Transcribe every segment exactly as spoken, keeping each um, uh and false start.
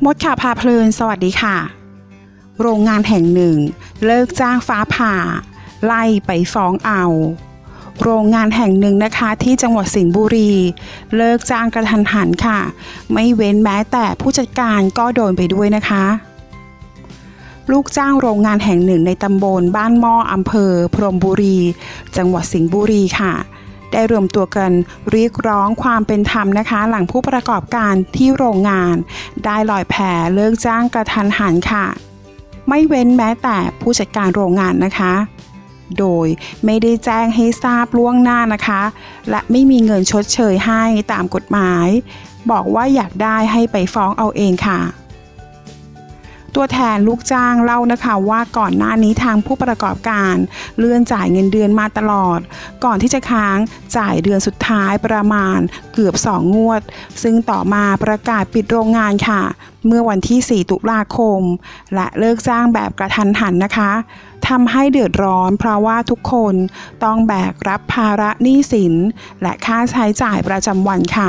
มดข่าวพาเพลินสวัสดีค่ะโรงงานแห่งหนึ่งเลิกจ้างฟ้าผ่าไล่ไปฟ้องเอาโรงงานแห่งหนึ่งนะคะที่จังหวัดสิงห์บุรีเลิกจ้างกระทันหันค่ะไม่เว้นแม้แต่ผู้จัดการก็โดนไปด้วยนะคะลูกจ้างโรงงานแห่งหนึ่งในตำบลบ้านหม้ออำเภอพรหมบุรีจังหวัดสิงห์บุรีค่ะได้รวมตัวกันเรียกร้องความเป็นธรรมนะคะหลังผู้ประกอบการที่โรงงานได้ลอยแพเลิกจ้างกระทันหันค่ะไม่เว้นแม้แต่ผู้จัดการโรงงานนะคะโดยไม่ได้แจ้งให้ทราบล่วงหน้านะคะและไม่มีเงินชดเชยให้ตามกฎหมายบอกว่าอยากได้ให้ไปฟ้องเอาเองค่ะตัวแทนลูกจ้างเล่านะคะว่าก่อนหน้านี้ทางผู้ประกอบการเลื่อนจ่ายเงินเดือนมาตลอดก่อนที่จะค้างจ่ายเดือนสุดท้ายประมาณเกือบสองงวดซึ่งต่อมาประกาศปิดโรงงานค่ะเมื่อวันที่สี่ตุลาคมและเลิกจ้างแบบกระทันหันนะคะทำให้เดือดร้อนเพราะว่าทุกคนต้องแบกรับภาระหนี้สินและค่าใช้จ่ายประจำวันค่ะ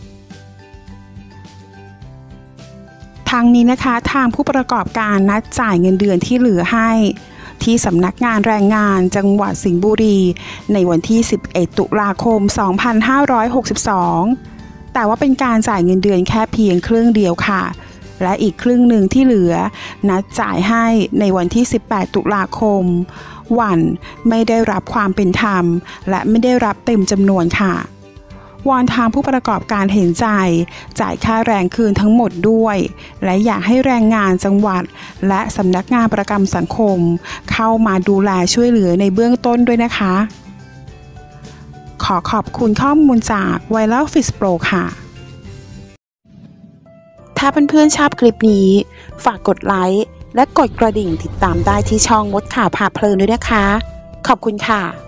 ทั้งนี้นะคะทางผู้ประกอบการนัดจ่ายเงินเดือนที่เหลือให้ที่สำนักงานแรงงานจังหวัดสิงห์บุรีในวันที่สิบเอ็ดตุลาคมสองพันห้าร้อยหกสิบสองแต่ว่าเป็นการจ่ายเงินเดือนแค่เพียงครึ่งเดียวค่ะและอีกครึ่งหนึ่งที่เหลือนัดจ่ายให้ในวันที่สิบแปดตุลาคมวันไม่ได้รับความเป็นธรรมและไม่ได้รับเต็มจำนวนค่ะวอนทางผู้ประกอบการเห็นใจจ่ายค่าแรงคืนทั้งหมดด้วยและอยากให้แรงงานจังหวัดและสำนักงานประกันสังคมเข้ามาดูแลช่วยเหลือในเบื้องต้นด้วยนะคะขอขอบคุณข้อมูลจาก Viral Fix Pro ค่ะถ้าเพื่อนๆชอบคลิปนี้ฝากกดไลค์และกดกระดิ่งติดตามได้ที่ช่องมดข่าวพาเพลินด้วยนะคะขอบคุณค่ะ